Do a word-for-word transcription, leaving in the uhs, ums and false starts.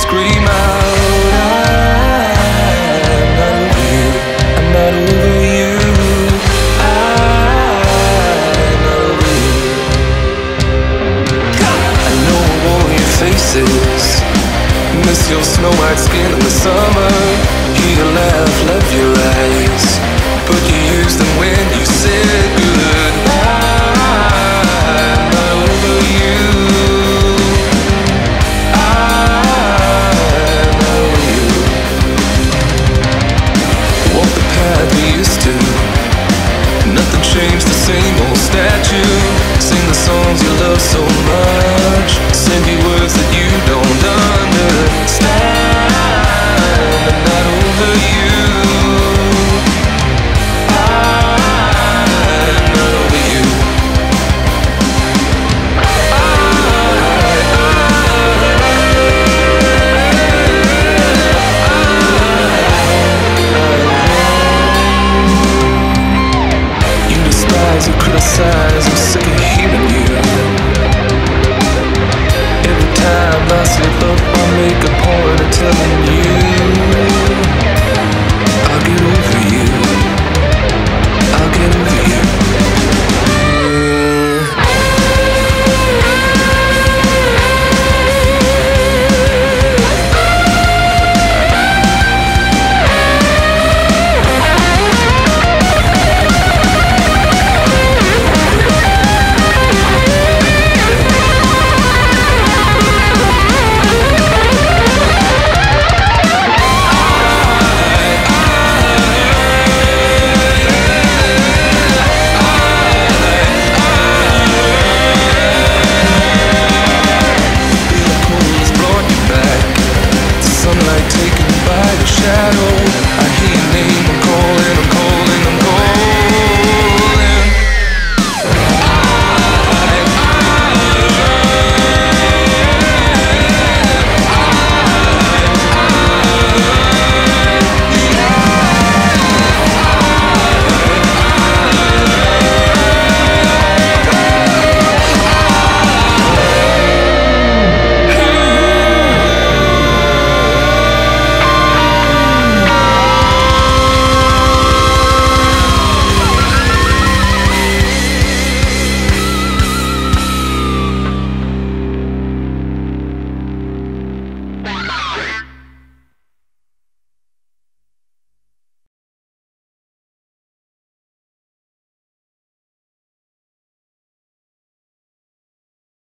scream out, I'm not over you, I'm not over you, I'm not over you. I know all your faces, miss your snow white skin in the summer, hear your laugh, love your eyes, but you used them when you said goodbye.